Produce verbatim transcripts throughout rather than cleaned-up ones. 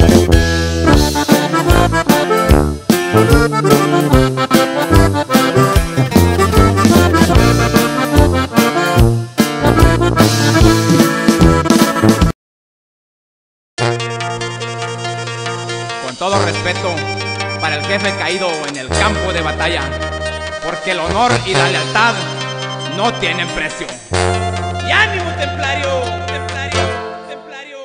Con todo respeto para el jefe caído en el campo de batalla, porque el honor y la lealtad no tienen precio. ¡Y ánimo, templario! ¡Templario! ¡Templario!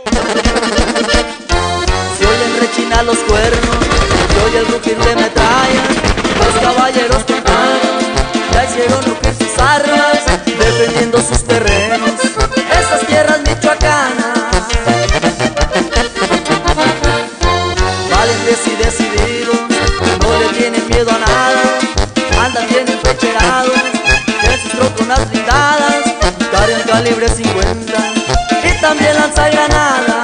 Se oyen rechinar los cuernos, se oye el rugir de metralla. Los caballeros templarios ya hicieron rugir sus armas, defendiendo sus terrenos, esas tierras michoacanas. Valientes y decididos, no le tienen miedo a nada, andan bien empecherados, en sus troconas blindadas, cargan calibre cincuenta y también lanzagranadas.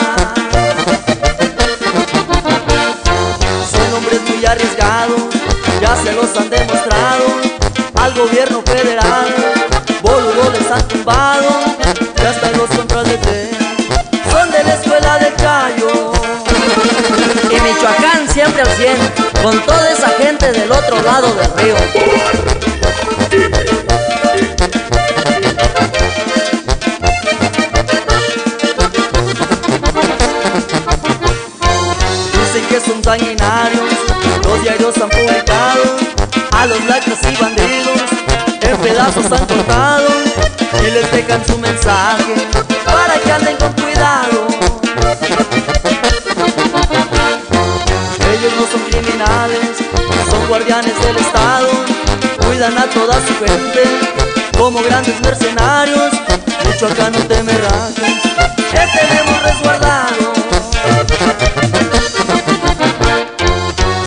Son hombres muy arriesgados, ya se los han demostrado, al gobierno federal, boludo les han tumbado, y hasta los contras de T son de la escuela del Cayo. Y Michoacán siempre al cien, con toda esa gente del otro lado del río. Dicen que son sanguinarios, los diarios han publicado, a los lacras y bandidos en pedazos han cortado, y les dejan su mensaje para que anden con cuidado. Ellos no son criminales, son guardianes del Estado, cuidan a toda su gente como grandes mercenarios. Michoacán, no te me rajes, que tenemos resguardado.